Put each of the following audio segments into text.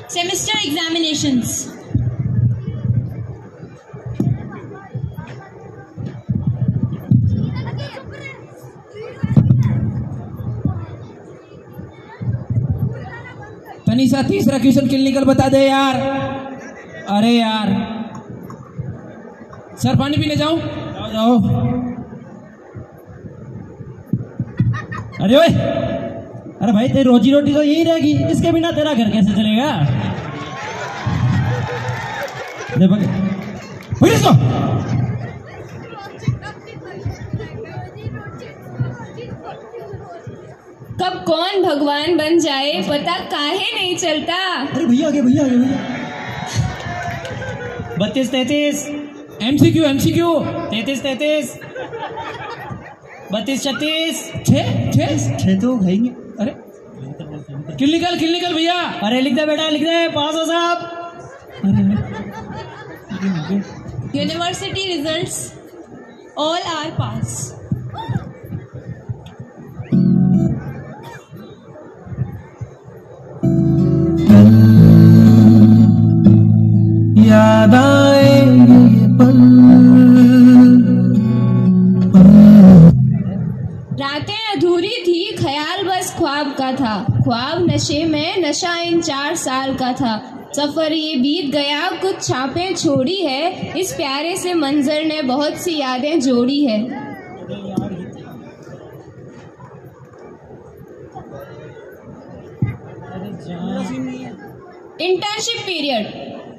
Semester examinations. Tanisha तीसरा question clinical बता दे यार। अरे यार सर पानी पीने जाऊं? जाओ जाओ। अरे ओए, अरे भाई तेरी रोजी रोटी तो यही रहेगी, इसके बिना तेरा घर कैसे चलेगा? दे पकड़ इसको। कब कौन भगवान बन जाए पता काहे नहीं चलता। अरे भैया आगे भैया आगे भैया। 32 33 एमसीक्यू एमसीक्यू 33 33 32 36 छः तो खाएंगे। अरे क्लिनिकल क्लिनिकल भैया। अरे लिख दे बेटा लिख दे, पास हो साहब। University results all are pass. याद आए पल रातें अधूरी थी, ख्याल बस ख्वाब का था। ख्वाब नशे में, नशा इन 4 साल का था। सफर ये बीत गया, कुछ छापें छोड़ी है। इस प्यारे से मंजर ने बहुत सी यादें जोड़ी है। Internship period.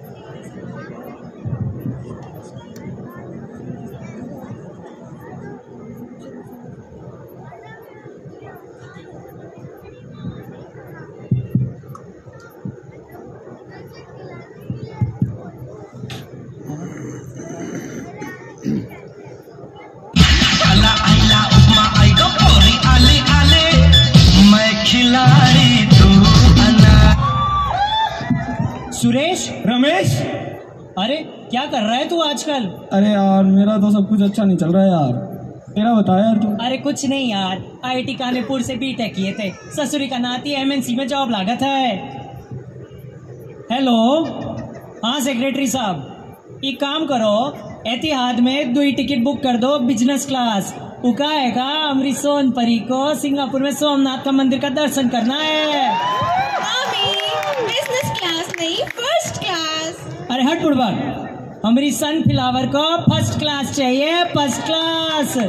सुरेश रमेश। अरे क्या कर रहा है तू आजकल? अरे यार मेरा तो सब कुछ अच्छा नहीं चल रहा है यार, तेरा बता यार तू। अरे कुछ नहीं यार, आईआईटी कानपुर से बीटेक किए थे, ससुरी का नाती एमएनसी में जॉब लागत है। हेलो, हाँ सेक्रेटरी साहब, एक काम करो, एतिहाद में 2 टिकट बुक कर दो बिजनेस क्लास। उका है का अमृत सोनपरी को सिंगापुर में सोमनाथ का मंदिर का दर्शन करना है। बिजनेस क्लास नहीं, फर्स्ट क्लास। अरे हट बुड़बक, हमारी सनफ्लावर को फर्स्ट क्लास चाहिए, फर्स्ट क्लास।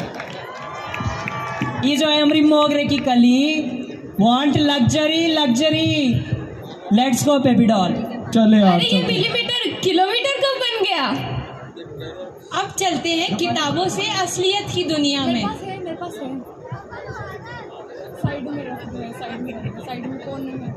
ये जो है हमारी मोगरे की कली, want luxury luxury. Let's go baby doll. चले यार। अरे ये मिलीमीटर किलोमीटर कब बन गया? अब चलते हैं किताबों से असलियत की दुनिया में। मेरे पास है। साइड में रख दो, साइड में कौन है?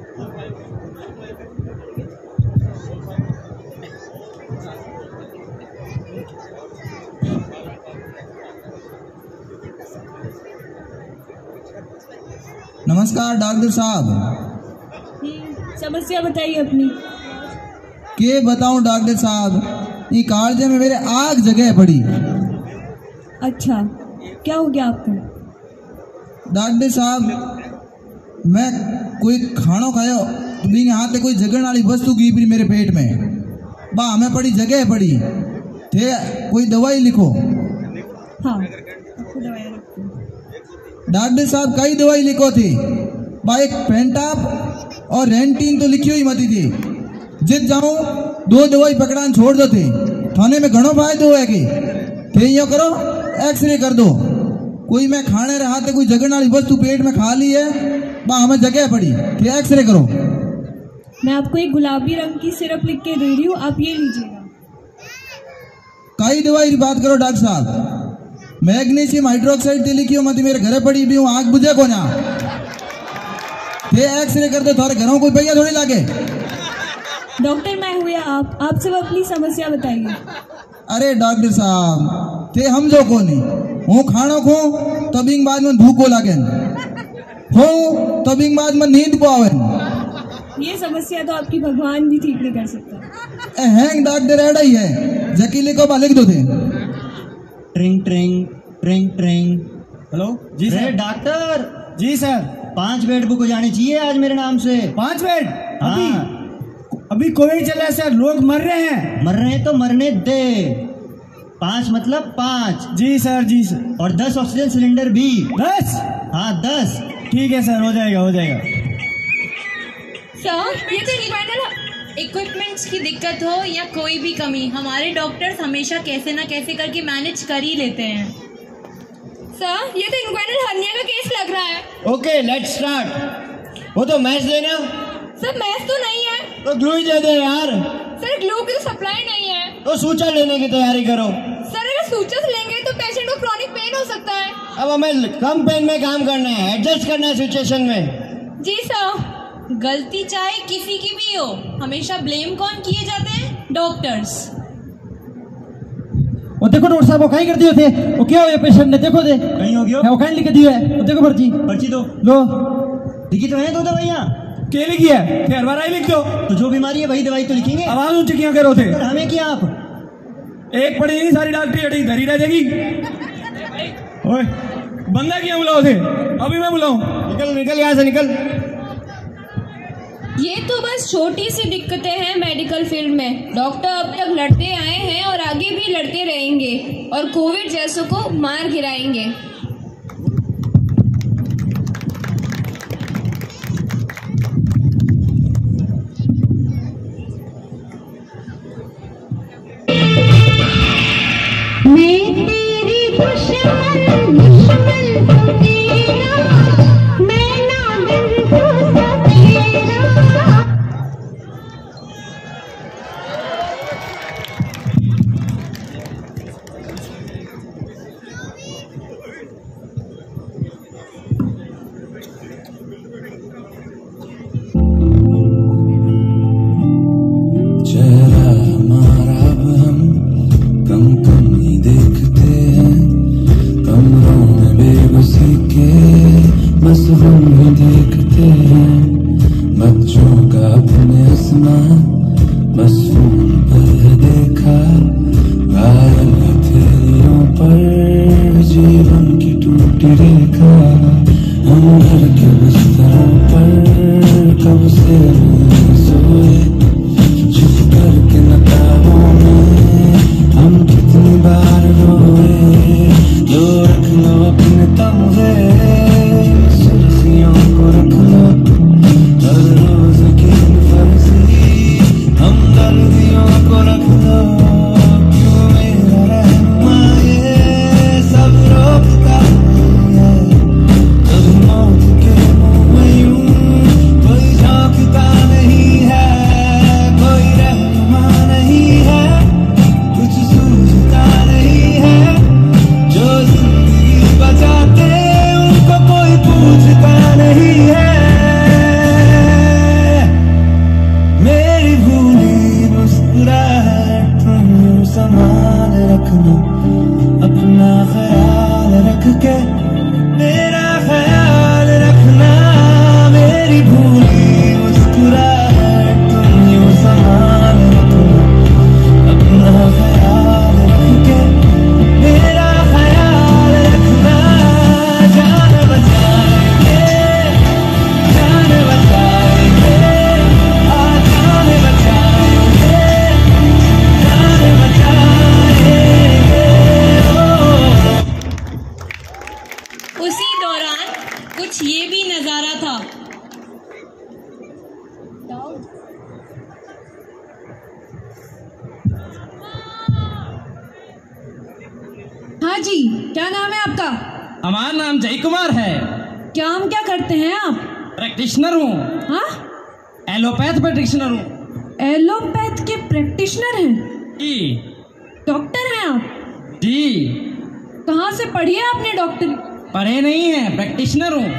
नमस्कार डॉक्टर साहब। समस्या बताइए अपनी। के बताऊं डॉक्टर साहब, ये कॉलेज में मेरे आग जगह पड़ी। अच्छा, क्या हो गया आपको? डॉक्टर साहब मैं कोई खानो खायो तो भी हाथ कोई जगह वाली वस्तु की फिर मेरे पेट में बा हमें पड़ी जगह पड़ी थे, कोई दवाई लिखो। हाँ, आपको दवाई रखती हूँ। डॉक्टर साहब कई दवाई लिखो थी बा, एक पेंटाप और रेंटीन तो लिखी हुई मती थी। जित जाऊं 2 दवाई पकड़ान छोड़ दो थे, थाने में घणो फायदो है कि थे यो करो एक्सरे कर दो। कोई मैं खाने रहा थे कोई जगह वाली वस्तु पेट में खा ली है बा हमें जगह पड़ी थे, एक्सरे करो। मैं आपको एक गुलाबी रंग की सिरप लिख के दे रही हूँ, आप ये लीजिएगा। कई दवाई की बात करो डॉक्टर साहब, मैग्नीशियम हाइड्रोक्साइड दी लिखी हो मत मेरे घरे पड़ी भी हूँ, आग बुझे को ना थे, एक्सरे कर दो। थारे घरों कोई भैया थोड़ी लागे। डॉक्टर मैं हुए आप सब अपनी समस्या बताइए। अरे डॉक्टर साहब थे हम जो को नहीं हूँ, खानो खो तभी बाद में भूख को लागे हो, तभी बाद में नींद को आवे। ये समस्या तो आपकी भगवान भी ठीक नहीं कर सकता। हैंग डॉक्टर एड़ा ही है, जकीले को लिख दो थे। ट्रिंग ट्रिंग ट्रिंग ट्रिंग। हेलो जी सर। डॉक्टर जी सर। 5 बेड बुक हो जानी चाहिए आज मेरे नाम से। 5 बेड? हाँ। अभी कोविड चल रहा है सर, लोग मर रहे हैं। मर रहे हैं तो मरने दे। 5 मतलब 5। जी सर, जी सर। और 10 ऑक्सीजन सिलेंडर भी। 10? हाँ 10। ठीक है सर, हो जाएगा हो जाएगा। सर, ये तो इंटरनल इक्विपमेंट्स की दिक्कत हो या कोई भी कमी, हमारे डॉक्टर्स हमेशा कैसे ना कैसे करके मैनेज कर ही लेते हैं। सर, ये तो इंक्वाइनल हर्निया का केस लग रहा है। Okay let's start. वो तो मैच लेना। सर मैच तो नहीं है। तो ग्लू ही दे दे यार। सर ग्लू की तो सप्लाई नहीं है। तो सूचर लेने की तैयारी करो। सर अगर सूचर लेंगे तो पेशेंट को क्रॉनिक पेन हो सकता है। अब हमें कम पेन में काम करना है, एडजस्ट करना है सिचुएशन में। जी सर। गलती चाहे किसी की भी हो, हमेशा ब्लेम कौन किए जाते हैं? डॉक्टर्स। वो देखो डॉक्टर साहब, वो कहीं कर दिए थे। वो क्या हो गया पेशेंट ने? देखो दे कहीं हो गया। वो कहीं लिख दिया है। वो देखो पर्ची। पर्ची दो। लो लिखी तो है दो दवाइयाँ। क्या लिखी है? फिर बार लिख दो। तो जो बीमारी है वही दवाई तो लिखेंगे। आवाज ऊंची क्यों करो थे? हमें क्या आप एक पड़ी नहीं, सारी डॉक्टरी अड़ी धरी रह जाएगी। ओए बंदा क्यों बुलाओ थे? अभी मैं बुलाऊं? निकल निकल यहाँ से निकल। ये तो बस छोटी सी दिक्कतें हैं मेडिकल फील्ड में। डॉक्टर अब तक लड़ते आए हैं और आगे भी लड़ते रहेंगे और कोविड जैसों को मार गिराएंगे। हाँ जी, क्या नाम है आपका? हमारा नाम जय कुमार है। काम क्या करते हैं आप? प्रैक्टिशनर हूँ। हाँ, एलोपैथ प्रैक्टिशनर हूँ। एलोपैथ के प्रैक्टिशनर हैं? जी। डॉक्टर हैं आप? जी। कहाँ से पढ़ी है आपने डॉक्टर? पढ़े नहीं है, प्रैक्टिशनर हूँ।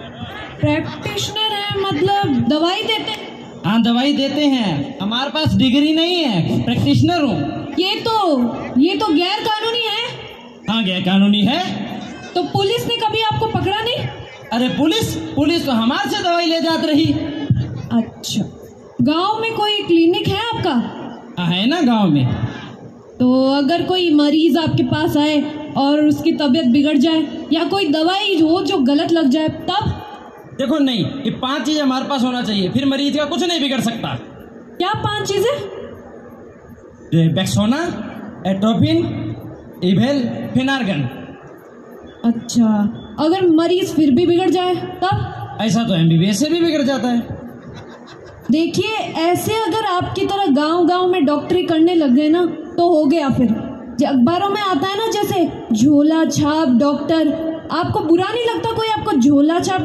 प्रैक्टिशनर है मतलब दवाई देते हैं? हाँ दवाई देते हैं, हमारे पास डिग्री नहीं है, प्रैक्टिशनर हूँ। ये तो गैर कानूनी है। हाँ गैर कानूनी है। तो पुलिस ने कभी आपको पकड़ा नहीं? अरे पुलिस तो हमारे से दवाई ले जाती रही। अच्छा, गांव में कोई क्लिनिक है आपका? हाँ है ना गांव में। तो अगर कोई मरीज आपके पास आए और उसकी तबीयत बिगड़ जाए या कोई दवाई हो जो गलत लग जाए तब? देखो नहीं, ये 5 चीज हमारे पास होना चाहिए, फिर मरीज का कुछ नहीं बिगड़ सकता। क्या 5 चीजें? बैक्सोना, एट्रोपिन, इवेल, फिनार्गन। अच्छा, अगर मरीज फिर भी बिगड़ जाए तब? ऐसा तो एमबीबीएस से भी बिगड़ जाता है। देखिए, ऐसे अगर आपकी तरह गांव-गांव में डॉक्टरी करने लग गए ना तो हो गया फिर। जो अखबारों में आता है ना, जैसे झोला छाप डॉक्टर, आपको बुरा नहीं लगता कोई आपको झोला छाप